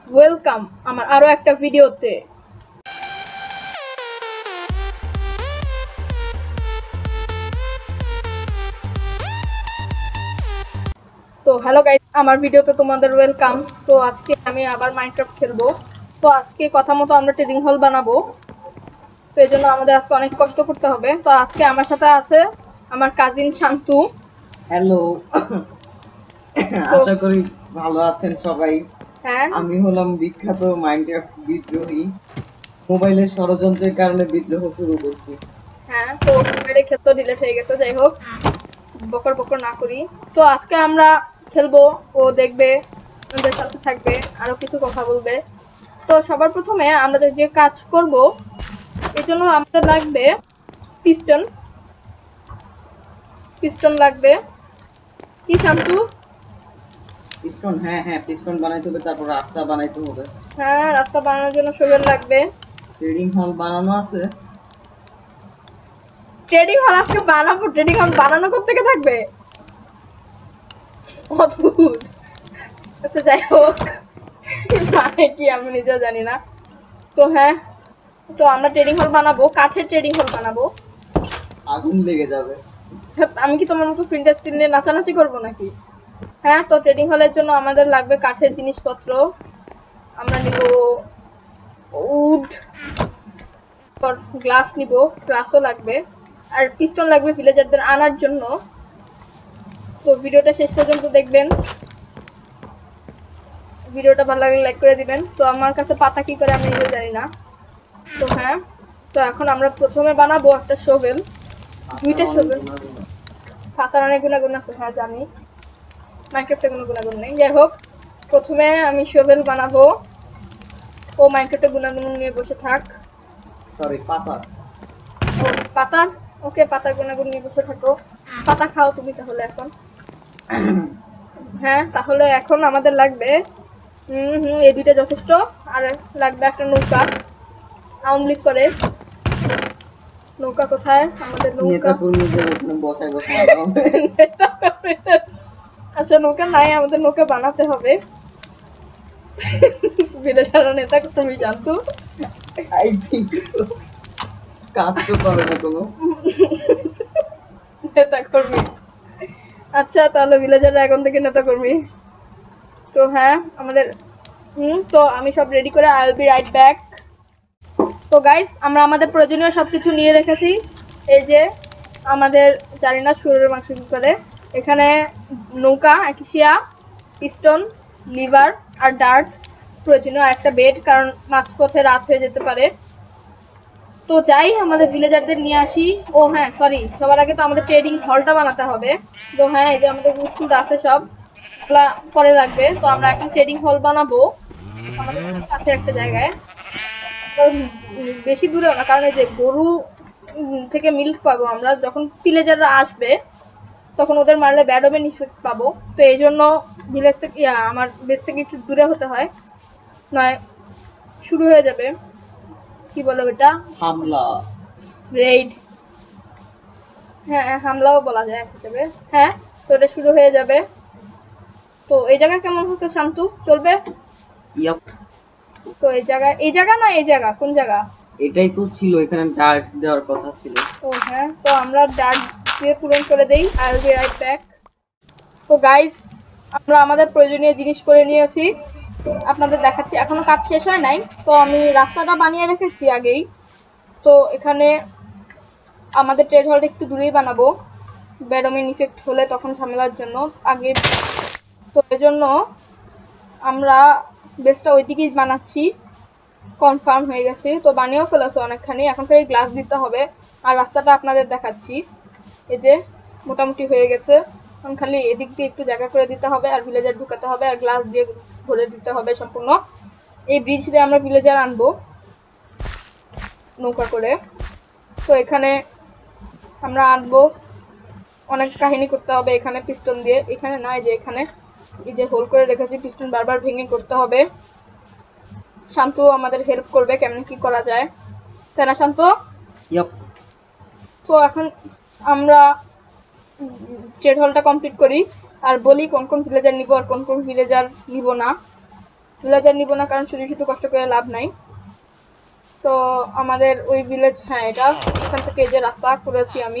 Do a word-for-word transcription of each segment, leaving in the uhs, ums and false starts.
Welcome আমার আরো একটা ভিডিওতে। তো হ্যালো গাইস, আমার ভিডিওতে তোমাদের ওয়েলকাম। তো আজকে আমি আবার মাইনক্রাফট খেলবো। তো আজকে কথা মতো আমরা ট্রেডিং হল বানাবো। তো এই জন্য আমাদের আজকে অনেক কষ্ট করতে হবে। তো আজকে আমার সাথে আছে আমার কাজিন শান্তু। হ্যালো, আশা করি ভালো আছেন সবাই। হ্যাঁ, আমি হলাম বিখ্যাত মাইনক্রাফট বিদ্রোহী। মোবাইলের ষড়যন্ত্রের কারণে বিদ্রোহ শুরু করছি। হ্যাঁ, তো মোবাইলে খেলতে ডিলিট হয়ে গেছে। যাই হোক, বকর বকর না করি। তো আজকে আমরা খেলবো, ও দেখবে, আমাদের সাথে থাকবে, আরো কিছু কথা বলবে। তো সবার প্রথমে আমরা যে কাজ করব, এর জন্য আমাদের লাগবে পিস্টন। পিস্টন লাগবে কি শান্তু? পিস্টন, হ্যাঁ হ্যাঁ পিস্টন বানাইতে হবে, তারপর রাস্তা বানাইতে হবে। হ্যাঁ, রাস্তা বানানোর জন্য শোভেল লাগবে। ট্রেডিং হল বানানো আছে। ট্রেডিং হল আজকে বানাবো। ট্রেডিং হল বানানো কোত্থেকে থাকবে? অদ্ভুত। আচ্ছা যাই হোক, মানে কি আমি নিজেও জানি না। তো হ্যাঁ, তো আমরা ট্রেডিং হল বানাবো, কাঠের ট্রেডিং হল বানাবো। আগুন লেগে যাবে। আমি কি তোমার মতো প্রিন্টার স্টিল নিয়ে নাচানাচি করবো নাকি? হ্যাঁ, তো ট্রেডিং হলের জন্য আমাদের লাগবে কাঠের জিনিসপত্র। আমরা নিব উড, গ্লাস নিব, গ্লাসও লাগবে, আর পিস্টন লাগবে ভিলেজারদের আনার জন্য। তো ভিডিওটা শেষ পর্যন্ত দেখবেন। ভিডিওটা ভালো লাগলে লাইক করে দিবেন। তো আমার কাছে পাতা কি করে আমি নিজে জানি না। তো হ্যাঁ, তো এখন আমরা প্রথমে বানাবো একটা শোভেল, দুইটা শোভেল। পাতার অনেক গুণাগুণ আছে, হ্যাঁ জানি, মাইনক্রাফটে কোনো গুণাগুণ নেই। যাই হোক, প্রথমে আমি শোভেল বানাবো। ও মাইনক্রাফটে গুণাগুণ নিয়ে বসে থাক। সরি, পাতা। ও পাতার, ওকে, পাতার গুণাগুণ নিয়ে বসে থাকো। পাতা খাও তুমি তাহলে এখন। হ্যাঁ, তাহলে এখন আমাদের লাগবে হুম হুম এই দুইটা যথেষ্ট। আর লাগবে একটা নৌকা, আউনলিক করে। নৌকা কোথায় আমাদের? নৌকা বসায় বসায় আচ্ছা, নৌকা নাই, আমাদের নৌকা বানাতে হবে। বিদেশারা নেতা তুমি জানতো? আই থিংক কাজ তো করে না কোনো নেতা কর্মী। আচ্ছা, তাহলে ভিলেজাররা এখন থেকে নেতা কর্মী। তো হ্যাঁ, আমাদের হুম তো আমি সব রেডি করে I will be right back. তো গাইস, আমরা আমাদের প্রয়োজনীয় সবকিছু নিয়ে রেখেছি। এই যে আমাদের জানি না শুয়োরের মাংস কি করে। এখানে নৌকা, একিশিয়া, পিস্টন, লিভার আর ডার্ট প্রয়োজনীয়, আর একটা বেড, কারণ মাঝপথে রাত হয়ে যেতে পারে। তো যাই আমাদের ভিলেজারদের নিয়ে আসি। ও হ্যাঁ, সরি, সবার আগে তো আমাদের ট্রেডিং হলটা বানাতে হবে। তো হ্যাঁ, এই যে আমাদের উড আছে, সব পরে লাগবে। তো আমরা এখন ট্রেডিং হল বানাবো আমাদের কাছে একটা জায়গায়, বেশি দূরেও না, কারণ এই যে গরু থেকে মিল্ক পাবো আমরা। যখন ভিলেজাররা আসবে তখন ওদের মারলে ব্যাড ওমেন ইফেক্ট পাবো। তো এই জন্য ভিলেজ থেকে আমার বেস থেকে একটু দূরে হতে হয়, নয় শুরু হয়ে যাবে কি বলো এটা, হামলা, রেইড। হ্যাঁ, হামলাও বলা যায় হিসেবে। হ্যাঁ, তো এটা শুরু হয়ে যাবে। তো এই জায়গা কেমন হচ্ছে শান্তু? চলবে? ইয়াপ। তো এই জায়গা, এই জায়গা না এই জায়গা, কোন জায়গা? এটাই তো ছিল, এখানে ডার্ক দেওয়ার কথা ছিল। ও হ্যাঁ, তো আমরা ডার্ক দিয়ে পূরণ করে দেই। I will be right back. তো গাইস, আমরা আমাদের প্রয়োজনীয় জিনিস করে নিয়েছি, আপনাদের দেখাচ্ছি। এখনো কাজ শেষ হয় নাই। তো আমি রাস্তাটা বানিয়ে রেখেছি আগেই। তো এখানে আমাদের ট্রেড হলটা একটু দূরেই বানাবো, ব্যাডোমিন ইফেক্ট হলে তখন ঝামেলার জন্য আগে। তো এজন্য আমরা বেসটা ওই দিকেই বানাচ্ছি। কনফার্ম হয়ে গেছে, তো বানিয়েও ফেলেছে অনেকখানি। এখন থেকে গ্লাস দিতে হবে। আর রাস্তাটা আপনাদের দেখাচ্ছি, এই যে মোটামুটি হয়ে গেছে। এখন খালি এদিক দিয়ে একটু জায়গা করে দিতে হবে, আর ভিলেজার ঢুকাতে হবে, আর গ্লাস দিয়ে ভরে দিতে হবে সম্পূর্ণ। এই ব্রিজ দিয়ে আমরা ভিলেজার আনবো নৌকা করে। তো এখানে আমরা আনবো, অনেক কাহিনী করতে হবে এখানে পিস্টন দিয়ে। এখানে না, এই যে এখানে এই যে হোল করে রেখেছি, পিস্টন বারবার ভেঙে করতে হবে। শান্তু আমাদের হেল্প করবে কেমন কি করা যায়, তাই না শান্তু? ইয়াপ। তো এখন আমরা ট্রেড হলটা কমপ্লিট করি, আর বলি কোন কোন ভিলেজার নিব আর কোন কোন ভিলেজার নিব না। ভিলেজার নিব না, কারণ শুধু শুধু কষ্ট করে লাভ নাই। তো আমাদের ওই ভিলেজ, হ্যাঁ এটা এখান থেকে যে রাস্তা করেছি আমি,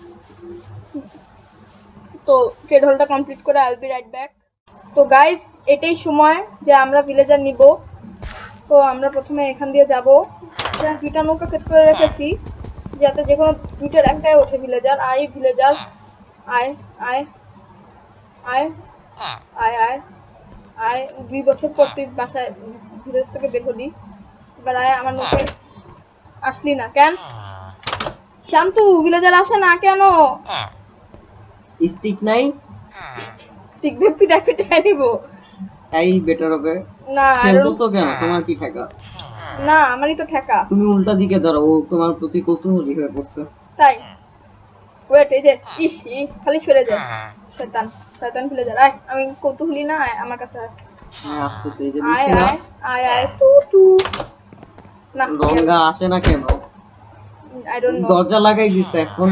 তো ট্রেড হলটা কমপ্লিট করে I will be right back. তো গাইস এটাই সময় যে আমরা ভিলেজার নিব। তো আমরা প্রথমে এখান দিয়ে যাব, দুইটা নৌকা সেট করে রেখেছি যাতে যে কোনো দুইটার একটাই ওঠে ভিলেজার। আই ভিলেজার আয় আয় আয় আয় আয় আয় দুই বছর পর তুই বাসায় ভিলেজ থেকে বের হলি, এবার আয় আমার নৌকায়। আসলি না কেন শান্তু? ভিলেজার আসে না কেন? স্টিক নাই, স্টিক দিয়ে পিটা পিটাই নিব। তাই বেটার হবে। না খেলতেছো কেন? তোমার কি ঠেকা? না আমারই তো ঠেকা। তুমি উল্টা দিকে ধরো, ও তোমার প্রতি কৌতূহলী হয়ে পড়ছে। তাই ওয়েট, এই যে ইস ই খালি সরে যায়। শয়তান শয়তান ভিলেজার আয়, আমি কৌতূহলী না, আয় আমার কাছে আয়। হ্যাঁ আসতেছে, এই যে আয় নিচে না। আয় আয় আয় তু তু না রঙা আসে না কেন? I don't know. দরজা লাগাই দিছে এখন।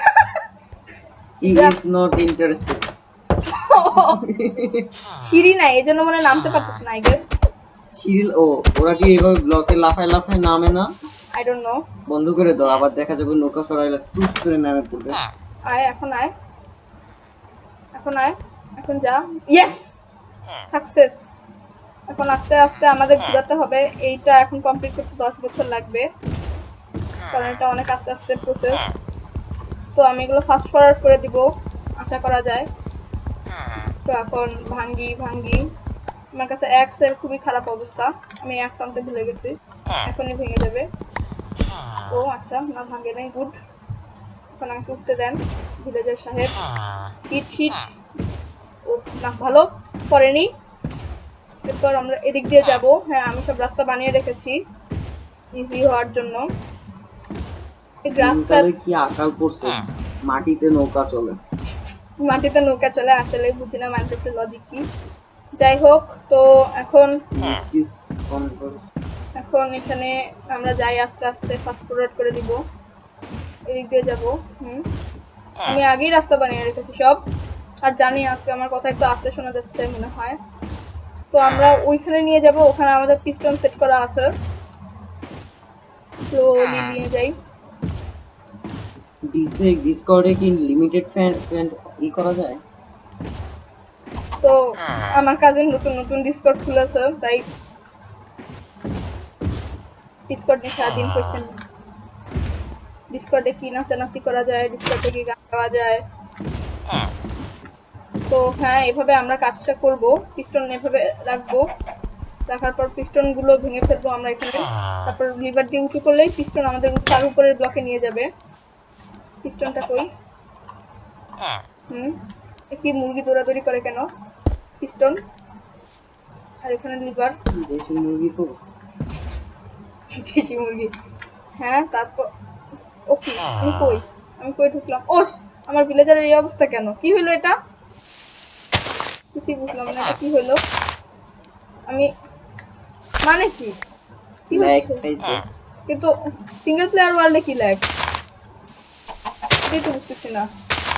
He is not interested. সিঁড়ি নাই এজন্য মনে হয় নামতে পারতেছ না। আই গেস শিরিল, ও ওরা কি এইভাবে ব্লকে লাফায় লাফায় নামে না? I don't know. বন্ধ করে দাও, আবার দেখা যাবে নৌকা সরাইলে টুস করে নামে পড়বে। আয় এখন আয় এখন আয় এখন যা। Yes success. এখন আস্তে আস্তে আমাদের ঘোরাতে হবে। এইটা এখন কমপ্লিট করতে দশ বছর লাগবে, কারণ এটা অনেক আস্তে আস্তে প্রসেস। তো আমি এগুলো ফাস্ট ফরওয়ার্ড করে দিব আশা করা যায়। তো এখন ভাঙ্গি ভাঙ্গি, আমার কাছে এক্স এর খুবই খারাপ অবস্থা, আমি এক্স আনতে ভুলে গেছি, এখনই ভেঙে যাবে। ও আচ্ছা না ভাঙে নাই, গুড। এখন আমাকে উঠতে দেন ভিলেজার সাহেব। হিট হিট, ও না ভালো পড়েনি। এরপর আমরা এদিক দিয়ে যাব। হ্যাঁ আমি সব রাস্তা বানিয়ে রেখেছি ইজি হওয়ার জন্য। এই গ্রাসটা কি আকাল পড়ছে, মাটিতে নৌকা চলে। মাটিতে নৌকা চলে, আসলে বুঝি না মাইনক্রাফটের লজিক কি। যাই হোক, তো এখন এখন এখানে আমরা যাই আস্তে আস্তে ফাস্ট ফরওয়ার্ড করে দিব। এদিক দিয়ে যাব। হুম আমি আগেই রাস্তা বানিয়ে রেখেছি সব, আর জানি আজকে আমার কথা একটু আস্তে শোনা যাচ্ছে মনে হয়। তো আমরা ওইখানে নিয়ে যাব, ওখানে আমাদের পিস্টন সেট করা আছে। স্লোলি নিয়ে যাই। ডিসে ডিসকর্ডে কি লিমিটেড ফ্যান ফ্যান ই করা যায়? তো আমার কাজিন নতুন নতুন ডিসকর্ড খুলেছে, তাই ডিসকর্ড নিয়ে সারাদিন করছেন। ডিসকর্ডে কি নাচানাচি করা যায়, ডিসকর্ডে কি গান গাওয়া যায়। তো হ্যাঁ এভাবে আমরা কাজটা করব। পিস্টন এভাবে রাখবো, রাখার পর পিস্টন গুলো ভেঙে ফেলবো আমরা এখানে। তারপর লিভার দিয়ে উঁচু করলেই পিস্টন আমাদের তার উপরের ব্লকে নিয়ে যাবে। পিস্টনটা কই? হুম কি মুরগি দৌড়াদৌড়ি করে কেন? পিস্টন আর এখানে লিভার। দেশি মুরগি তো, দেশি মুরগি। হ্যাঁ তারপর ওকে আমি কই আমি কই ঢুকলাম? ও আমার ভিলেজারের এই অবস্থা কেন? কি হলো এটা? কিছুই বুঝলাম না, এটা কি হলো? আমি মানে কি কি হচ্ছে? কিন্তু সিঙ্গেল প্লেয়ার ওয়ার্ল্ডে কি ল্যাগ এটাই তো বুঝতেছি না।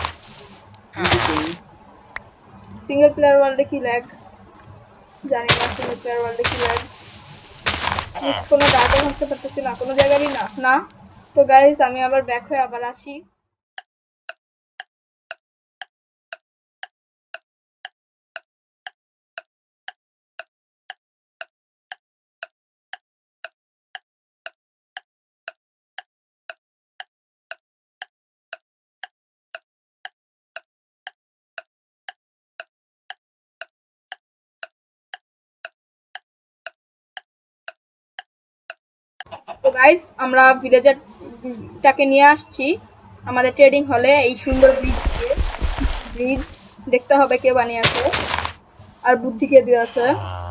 সিঙ্গেল প্লেয়ার ওয়ার্ল্ডে কি ল্যাগ জানি না। সিঙ্গেল প্লেয়ার ওয়ার্ল্ডে কি ল্যাগ, কোনো ডাটা ভাবতে পারতেছি না কোনো জায়গারই না না তো গাইস আমি আবার ব্যাক হয়ে আবার আসি। তো গাইস আমরা ভিলেজারটাকে নিয়ে আসছি আমাদের ট্রেডিং হলে, এই সুন্দর ব্রিজ দিয়ে। ব্রিজ দেখতে হবে কে বানিয়েছে আর বুদ্ধি কে দিয়েছে।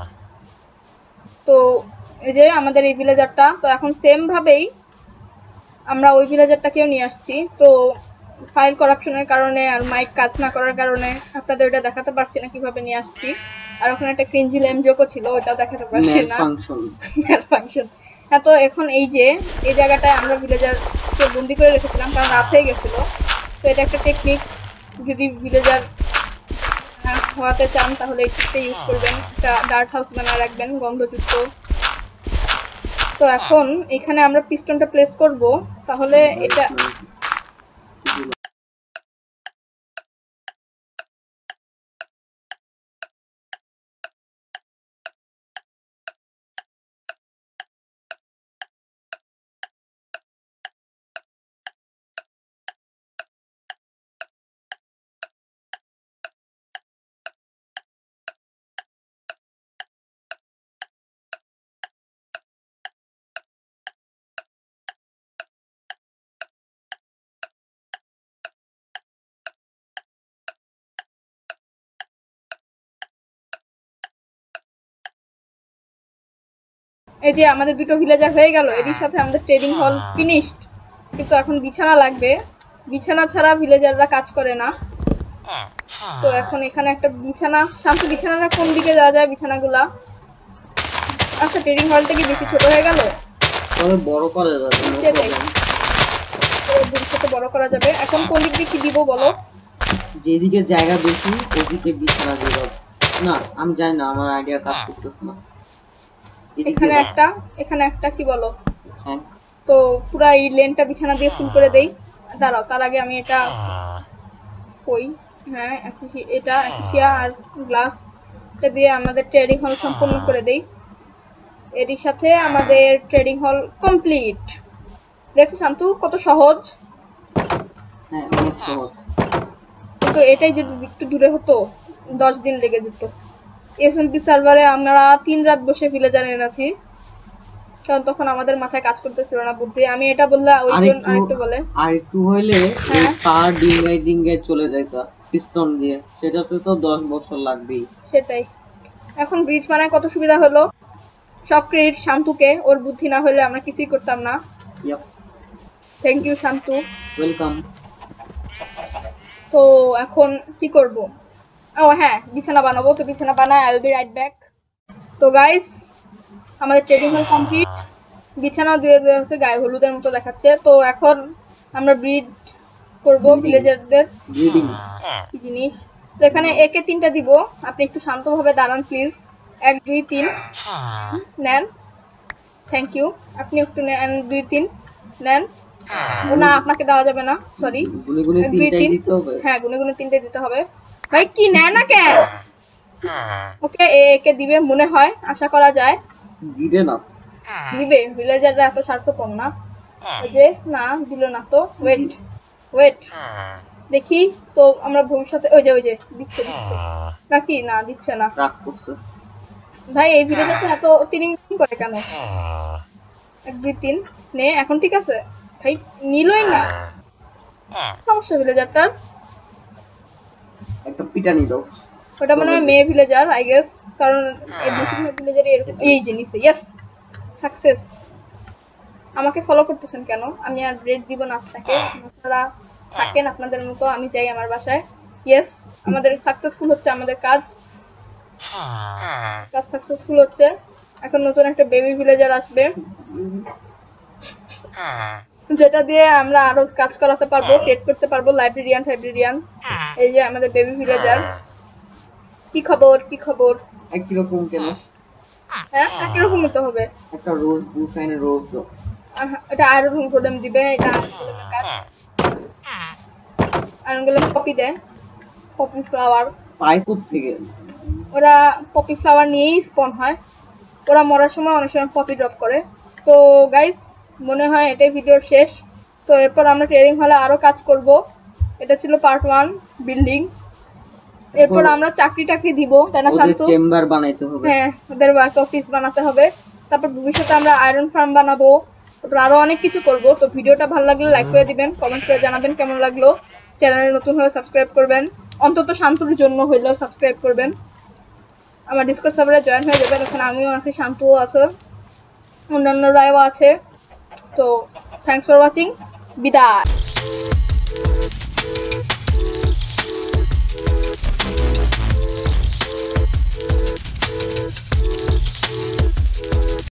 তো এই যে আমাদের এই ভিলেজারটা, তো এখন সেম ভাবেই আমরা ওই ভিলেজারটাকেও নিয়ে আসছি। তো ফাইল করাপশনের কারণে আর মাইক কাজ না করার কারণে আপনাদের ওটা দেখাতে পারছি না কিভাবে নিয়ে আসছি। আর ওখানে একটা ক্রিঞ্জি ল্যামজোকও ছিল, ওটাও দেখাতে পারছি না। Malfunction. হ্যাঁ তো এখন এই যে এই জায়গাটায় আমরা ভিলেজারকে বন্দি করে রেখেছিলাম কারণ রাত হয়ে গেছিল। তো এটা একটা টেকনিক, যদি ভিলেজার হওয়াতে চান তাহলে এই টিপটা ইউজ করবেন, একটা ডার্ট হাউস বানায় রাখবেন গন্ধযুক্ত। তো এখন এখানে আমরা পিস্টনটা প্লেস করব, তাহলে এটা এই যে আমাদের দুটো ভিলেজার হয়ে গেল, এর সাথে আমাদের ট্রেডিং হল ফিনিশড। কিন্তু এখন বিছানা লাগবে, বিছানা ছাড়া ভিলেজাররা কাজ করে না। তো এখন এখানে একটা বিছানা, শান্ত বিছানাটা কোন দিকে যাওয়া যায় বিছানাগুলা? আচ্ছা ট্রেডিং হলটা কি বেশি ছোট হয়ে গেল? তবে বড় করা যাবে, সেটাই, ছোট বড় করা যাবে। এখন কোন দিক দিয়ে কি দিব বলো? যেদিকে জায়গা বেশি ওদিকে বিছানা দিব। না আমি জানি না, আমার আইডিয়া কাজ করতেছে না। এখানে একটা, এখানে একটা, কি বলো? হ্যাঁ তো পুরা এই লেনটা বিছানা দিয়ে ফুল করে দেই। দাঁড়াও, তার আগে আমি এটা কই, হ্যাঁ এটা অ্যাসিসিয়া আর গ্লাস এটা দিয়ে আমাদের ট্রেডিং হল সম্পূর্ণ করে দেই। এর সাথে আমাদের ট্রেডিং হল কমপ্লিট। দেখছো শান্তু কত সহজ? হ্যাঁ অনেক সহজ। কিন্তু এটাই যদি একটু দূরে হতো দশ দিন লেগে যেত। এসএমপি সার্ভারে আমরা তিন রাত বসে ভিলেজার এনেছি, কারণ তখন আমাদের মাথায় কাজ করতেছিল না বুদ্ধি। আমি এটা বললে ওইজন আরেকটু বলে, আর একটু হইলে এই পার ডিঙ্গাই ডিঙ্গাই চলে যাইতা পিস্টন দিয়ে, সেটাতে তো দশ বছর লাগবেই। সেটাই। এখন ব্রিজ বানায় কত সুবিধা হলো। সব ক্রেডিট শান্তুকে, ওর বুদ্ধি না হলে আমরা কিছুই করতাম না। Yep, thank you Shantu, welcome. তো এখন কি করব? ও হ্যাঁ, বিছানা বানাবো। তো বিছানা বানায় I will be right back. তো গাইস আমাদের ট্রেডিং হল কমপ্লিট, বিছানা দিয়ে দেওয়া হচ্ছে, গায়ে হলুদের মতো দেখাচ্ছে। তো এখন আমরা ব্রিড করব ভিলেজারদের। ব্রিডিং কি জিনিস? তো এখানে একে তিনটা দিব, আপনি একটু শান্তভাবে দাঁড়ান প্লিজ। এক দুই তিন নেন, থ্যাংক ইউ। আপনি একটু নেন, দুই তিন নেন। ও না, আপনাকে দেওয়া যাবে না, সরি। গুনে গুনে তিনটাই দিতে হবে। হ্যাঁ গুনে গুনে তিনটাই দিতে হবে। ভাই কি নেয় না কেন? ওকে একে দিবে মনে হয়, আশা করা যায়। দিবে না, দিবে, ভিলেজাররা এত স্বার্থপর না। ওই যে না দিল না তো, ওয়েট ওয়েট দেখি তো আমরা ভবিষ্যতে। ওই যে ওই যে দিচ্ছে দিচ্ছে নাকি না দিচ্ছে না, রাগ করছে ভাই এই ভিলেজারটা এত তিরিং করে কেন? এক দুই তিন নে, এখন ঠিক আছে ভাই, নিলই না, সমস্যা ভিলেজারটার। একটা পিটানি দাও। ওটা মনে হয় মেয়ে ভিলেজার আই গেস, কারণ এই বেশিরভাগ ভিলেজারই এরকম। এই যে নিচে, ইয়েস সাকসেস। আমাকে ফলো করতেছেন কেন? আমি আর ব্রেড দিব না আপনাকে, আপনারা থাকেন আপনাদের মতো, আমি যাই আমার বাসায়। ইয়েস আমাদের সাকসেসফুল হচ্ছে, আমাদের কাজ কাজ সাকসেসফুল হচ্ছে। এখন নতুন একটা বেবি ভিলেজার আসবে, যেটা দিয়ে আমরা আরো কাজ করাতে পারবো, ট্রেড করতে পারবো, লাইব্রেরিয়ান লাইব্রেরিয়ান। এই যে আমাদের বেবি ভিলেজার। কি খবর কি খবর? একই রকম কেন? হ্যাঁ একই রকম হতে হবে। একটা রোজ ব্লু সাইন রোজ দাও। এটা আয়রন গোলেম দিবে, এটা কাজ। আয়রন গোলেম কপি দেয়, পপি ফ্লাওয়ার পাই কোথা থেকে? ওরা পপি ফ্লাওয়ার নিয়েই স্পন হয়, ওরা মরার সময় অনেক সময় পপি ড্রপ করে। তো গাইস মনে হয় এটাই ভিডিওর শেষ। তো এরপর আমরা ট্রেডিং হলে আরো কাজ করব। এটা ছিল পার্ট ওয়ান বিল্ডিং। এরপর আমরা চাকরি টাকরি দিব, তাই না শান্তু? চেম্বার বানাইতে হবে। হ্যাঁ ওদের ওয়ার্ক অফিস বানাতে হবে। তারপর ভবিষ্যতে আমরা আয়রন ফার্ম বানাবো, তারপর আরো অনেক কিছু করব। তো ভিডিওটা ভালো লাগলে লাইক করে দিবেন, কমেন্ট করে জানাবেন কেমন লাগলো। চ্যানেলে নতুন হলে সাবস্ক্রাইব করবেন, অন্তত শান্তুর জন্য হইলেও সাবস্ক্রাইব করবেন। আমার ডিসকর্ড সার্ভারে জয়েন হয়ে যাবেন, ওখানে আমিও আছি, শান্তুও আছে, অন্যান্যরাও আছে। তো থ্যাংকস ফর ওয়াচিং, বিদায়।